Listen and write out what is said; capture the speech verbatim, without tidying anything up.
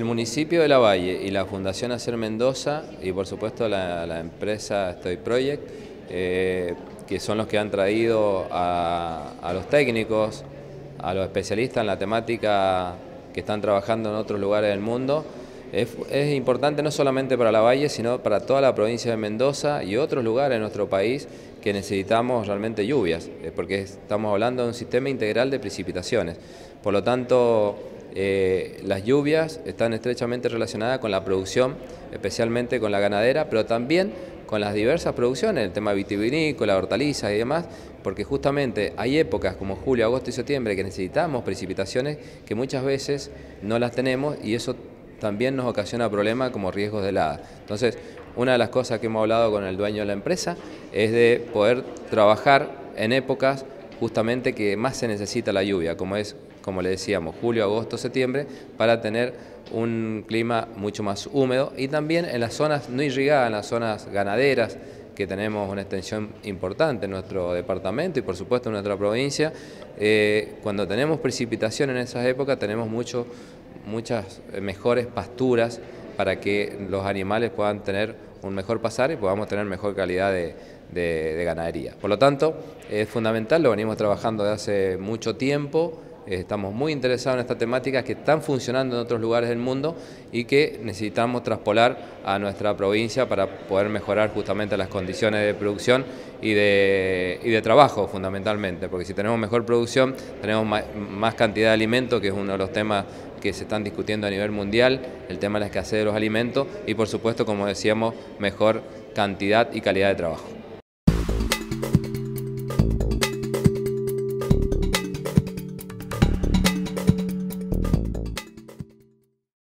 El municipio de Lavalle y la Fundación Acer Mendoza y por supuesto la, la empresa Stoy Project, eh, que son los que han traído a, a los técnicos, a los especialistas en la temática que están trabajando en otros lugares del mundo. Es, es importante no solamente para Lavalle, sino para toda la provincia de Mendoza y otros lugares de nuestro país que necesitamos realmente lluvias, porque estamos hablando de un sistema integral de precipitaciones. Por lo tanto, eh, las lluvias están estrechamente relacionadas con la producción, especialmente con la ganadera, pero también con las diversas producciones, el tema vitivinícola, hortalizas y demás, porque justamente hay épocas como julio, agosto y septiembre que necesitamos precipitaciones que muchas veces no las tenemos y eso también nos ocasiona problemas como riesgos de helada. Entonces, una de las cosas que hemos hablado con el dueño de la empresa es de poder trabajar en épocas justamente que más se necesita la lluvia, como es, como le decíamos, julio, agosto, septiembre, para tener un clima mucho más húmedo y también en las zonas no irrigadas, en las zonas ganaderas, que tenemos una extensión importante en nuestro departamento y por supuesto en nuestra provincia. Eh, cuando tenemos precipitación en esas épocas tenemos mucho, muchas mejores pasturas para que los animales puedan tener un mejor pasar y podamos tener mejor calidad de, de, de ganadería. Por lo tanto, es fundamental, lo venimos trabajando desde hace mucho tiempo. Estamos muy interesados en estas temáticas que están funcionando en otros lugares del mundo y que necesitamos traspolar a nuestra provincia para poder mejorar justamente las condiciones de producción y de, y de trabajo fundamentalmente, porque si tenemos mejor producción tenemos más, más cantidad de alimentos, que es uno de los temas que se están discutiendo a nivel mundial, el tema de la escasez de los alimentos y por supuesto, como decíamos, mejor cantidad y calidad de trabajo.